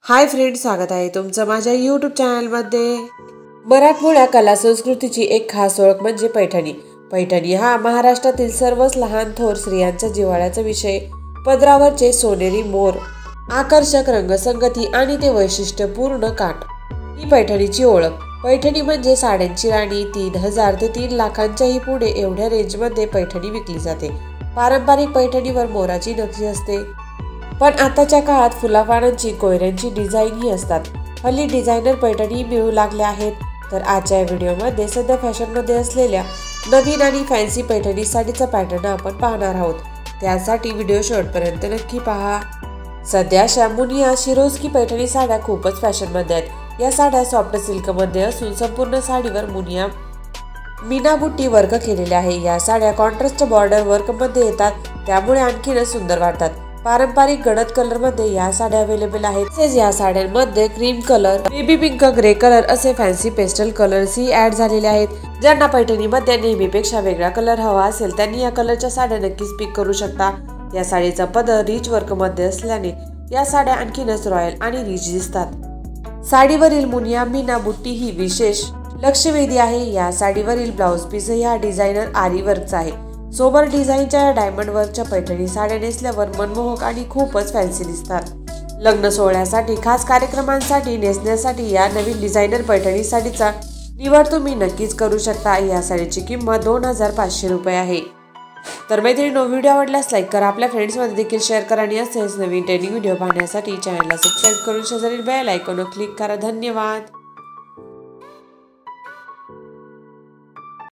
Hi friends, स्वागत आहे तुमचं माझ्या यूट्यूब चॅनलमध्ये। मराठमोळ्या कला संस्कृतीची एक खास ओळख म्हणजे पैठणी। पैठणी हा महाराष्ट्रातील सर्वच लहान थोर स्त्रियांचा जिव्हाळ्याचा विषय। पदरावरचे सोनेरी मोर, आकर्षक रंगसंगती आणि ते वैशिष्ट्यपूर्ण काठ ही पैठणीची ओळख। पैठणी म्हणजे साड्यांची राणी। 3000 ते 3 लाखांच्याही पुढे एवढ्या रेंजमध्ये पैठणी विकली जाते। पारंपरिक पैठणीवर मोराची नक्षी असते, पण आताच्या काळात फुलापानांची, कोयऱ्यांची डिझाईन ही असतात। हल्ली डिझायनर पैठणी मिळू लागल्या आहेत। तर आजच्या व्हिडिओमध्ये सध्या फॅशनमध्ये असलेल्या नवीन आणि फॅन्सी पैठणी साडीचा पॅटर्न आपण पाहणार आहोत। त्यासाठी व्हिडिओ शेवटपर्यंत नक्की पहा। सध्या अशा मुनिया, शिरोस्की पैठणी साड्या खूपच फॅशनमध्ये आहेत। या साड्या सॉफ्ट सिल्कमध्ये असून संपूर्ण साडीवर मुनिया मीनाबुट्टी वर्क केलेले आहे। या साड्या कॉन्ट्रास्ट बॉर्डर वर्कमध्ये येतात, त्यामुळे आणखीनच सुंदर वाटतात। पारंपरिक गडद कलर मध्ये या साड्या अवेलेबल आहेत। तसेच या साड्यांमध्ये cream colour, baby pink, grey colour असे फॅन्सी पेस्टल कलर्स ही ऍड झालेले आहेत। ज्यांना पैठणीमध्ये नेहमीपेक्षा वेगळा कलर हवा असेल त्यांनी या कलरच्या साड्या नक्कीच पिक करू शकता। या साडीचा पदर रिच वर्क मध्ये असल्याने या साड्या आणखीनच रॉयल आणि रिच दिसतात। साडीवरील मुनिया मीना बुट्टी ही विशेष लक्षवेधी आहे। या साडीवरील ब्लाउज पीस हा डिझायनर आरी वर्कचा आहे। सोबर डिझाईनच्या डायमंड वर्कच्या पैठणी साड्या नेसल्यावर मनमोहक आणि खूपच फॅन्सी दिसतात। लग्न सोहळ्यासाठी, खास कार्यक्रमांसाठी नेसण्यासाठी या नवीन डिझायनर पैठणी साडीचा निवड तुम्ही नक्कीच करू शकता। या साडीची किंमत 2500 रुपये आहे। तर मैत्रिणींनो, व्हिडिओ आवडल्यास लाईक करा, आपल्या फ्रेंड्समध्ये देखील शेअर करा आणि असेच नवीन ट्रेनिंग व्हिडिओ पाहण्यासाठी चॅनलला सबस्क्राईब करून शेजारील बेल आयकॉनवर क्लिक करा। धन्यवाद।